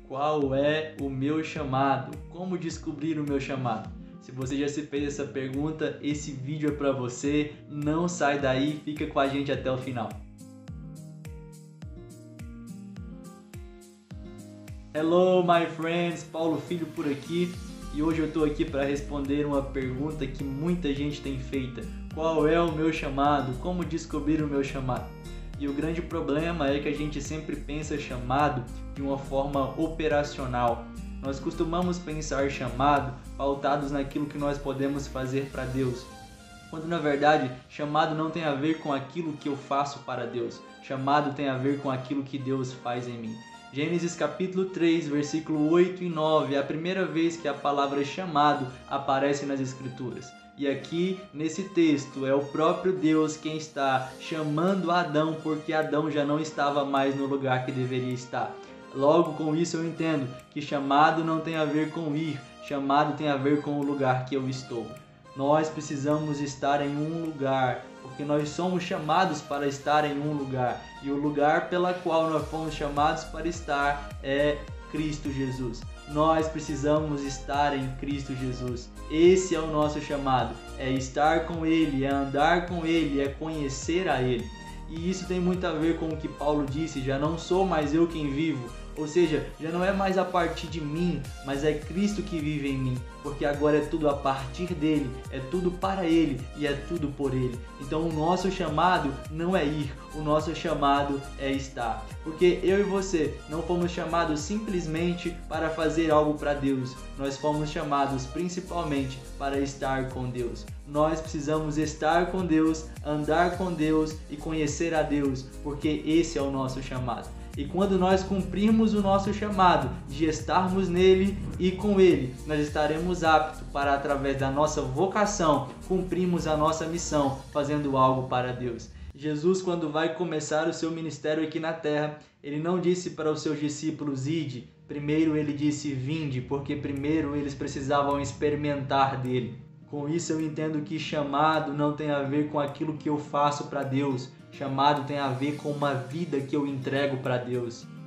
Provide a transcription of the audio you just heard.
Qual é o meu chamado? Como descobrir o meu chamado? Se você já se fez essa pergunta, esse vídeo é para você. Não sai daí, fica com a gente até o final. Hello, my friends! Paulo Filho por aqui. E hoje eu estou aqui para responder uma pergunta que muita gente tem feito. Qual é o meu chamado? Como descobrir o meu chamado? E o grande problema é que a gente sempre pensa chamado de uma forma operacional. Nós costumamos pensar chamado pautados naquilo que nós podemos fazer para Deus. Quando na verdade, chamado não tem a ver com aquilo que eu faço para Deus. Chamado tem a ver com aquilo que Deus faz em mim. Gênesis capítulo 3, versículo 8 e 9 é a primeira vez que a palavra chamado aparece nas Escrituras. E aqui, nesse texto, é o próprio Deus quem está chamando Adão, porque Adão já não estava mais no lugar que deveria estar. Logo, com isso eu entendo que chamado não tem a ver com ir, chamado tem a ver com o lugar que eu estou. Nós precisamos estar em um lugar, porque nós somos chamados para estar em um lugar. E o lugar pela qual nós fomos chamados para estar é Cristo Jesus. Nós precisamos estar em Cristo Jesus. Esse é o nosso chamado. É estar com Ele, é andar com Ele, é conhecer a Ele. E isso tem muito a ver com o que Paulo disse, já não sou mais eu quem vivo. Ou seja, já não é mais a partir de mim, mas é Cristo que vive em mim. Porque agora é tudo a partir dele, é tudo para ele e é tudo por ele. Então o nosso chamado não é ir, o nosso chamado é estar. Porque eu e você não fomos chamados simplesmente para fazer algo para Deus. Nós fomos chamados principalmente para estar com Deus. Nós precisamos estar com Deus, andar com Deus e conhecer a Deus, porque esse é o nosso chamado. E quando nós cumprirmos o nosso chamado de estarmos nele e com ele, nós estaremos aptos para, através da nossa vocação, cumprirmos a nossa missão, fazendo algo para Deus. Jesus, quando vai começar o seu ministério aqui na terra, ele não disse para os seus discípulos, ide. Primeiro ele disse, vinde, porque primeiro eles precisavam experimentar dele. Com isso eu entendo que chamado não tem a ver com aquilo que eu faço para Deus. Chamado tem a ver com uma vida que eu entrego para Deus.